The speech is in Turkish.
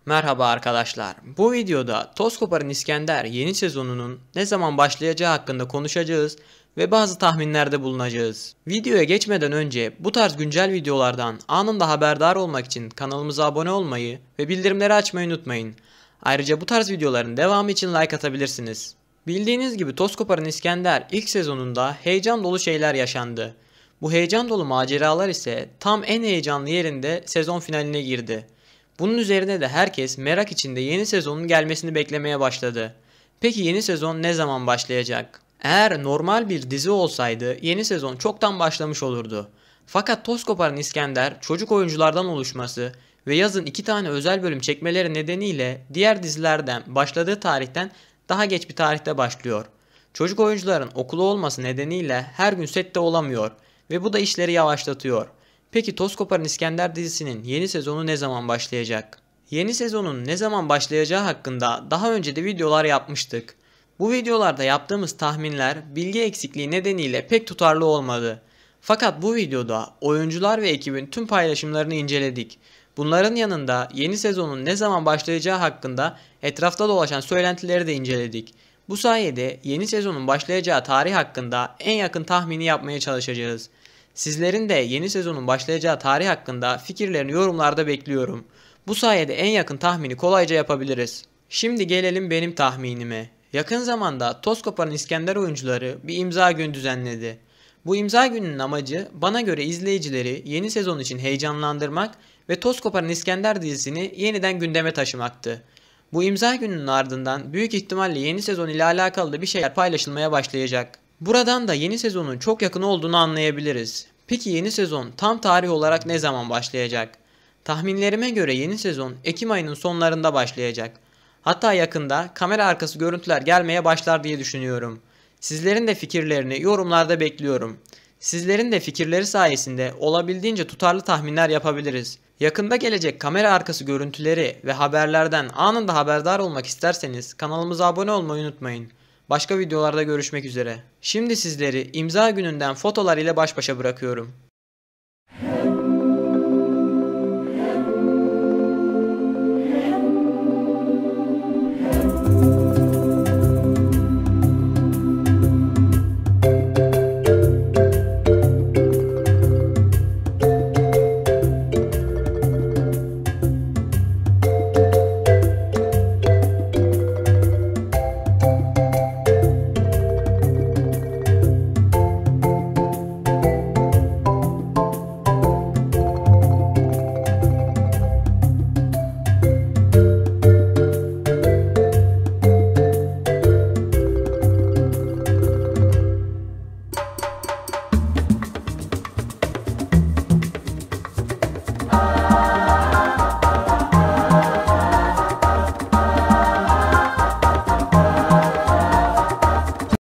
Merhaba arkadaşlar. Bu videoda Toz Koparan İskender yeni sezonunun ne zaman başlayacağı hakkında konuşacağız ve bazı tahminlerde bulunacağız. Videoya geçmeden önce bu tarz güncel videolardan anında haberdar olmak için kanalımıza abone olmayı ve bildirimleri açmayı unutmayın. Ayrıca bu tarz videoların devamı için like atabilirsiniz. Bildiğiniz gibi Toz Koparan İskender ilk sezonunda heyecan dolu şeyler yaşandı. Bu heyecan dolu maceralar ise tam en heyecanlı yerinde sezon finaline girdi. Bunun üzerine de herkes merak içinde yeni sezonun gelmesini beklemeye başladı. Peki yeni sezon ne zaman başlayacak? Eğer normal bir dizi olsaydı yeni sezon çoktan başlamış olurdu. Fakat Toz Koparan İskender çocuk oyunculardan oluşması ve yazın 2 tane özel bölüm çekmeleri nedeniyle diğer dizilerden başladığı tarihten daha geç bir tarihte başlıyor. Çocuk oyuncuların okulu olması nedeniyle her gün sette olamıyor ve bu da işleri yavaşlatıyor. Peki Toz Koparan İskender dizisinin yeni sezonu ne zaman başlayacak? Yeni sezonun ne zaman başlayacağı hakkında daha önce de videolar yapmıştık. Bu videolarda yaptığımız tahminler bilgi eksikliği nedeniyle pek tutarlı olmadı. Fakat bu videoda oyuncular ve ekibin tüm paylaşımlarını inceledik. Bunların yanında yeni sezonun ne zaman başlayacağı hakkında etrafta dolaşan söylentileri de inceledik. Bu sayede yeni sezonun başlayacağı tarih hakkında en yakın tahmini yapmaya çalışacağız. Sizlerin de yeni sezonun başlayacağı tarih hakkında fikirlerini yorumlarda bekliyorum. Bu sayede en yakın tahmini kolayca yapabiliriz. Şimdi gelelim benim tahminime. Yakın zamanda Toz Koparan İskender oyuncuları bir imza günü düzenledi. Bu imza gününün amacı bana göre izleyicileri yeni sezon için heyecanlandırmak ve Toz Koparan İskender dizisini yeniden gündeme taşımaktı. Bu imza gününün ardından büyük ihtimalle yeni sezon ile alakalı da bir şeyler paylaşılmaya başlayacak. Buradan da yeni sezonun çok yakın olduğunu anlayabiliriz. Peki yeni sezon tam tarih olarak ne zaman başlayacak? Tahminlerime göre yeni sezon Ekim ayının sonlarında başlayacak. Hatta yakında kamera arkası görüntüler gelmeye başlar diye düşünüyorum. Sizlerin de fikirlerini yorumlarda bekliyorum. Sizlerin de fikirleri sayesinde olabildiğince tutarlı tahminler yapabiliriz. Yakında gelecek kamera arkası görüntüleri ve haberlerden anında haberdar olmak isterseniz kanalımıza abone olmayı unutmayın. Başka videolarda görüşmek üzere. Şimdi sizleri imza gününden fotolar ile baş başa bırakıyorum.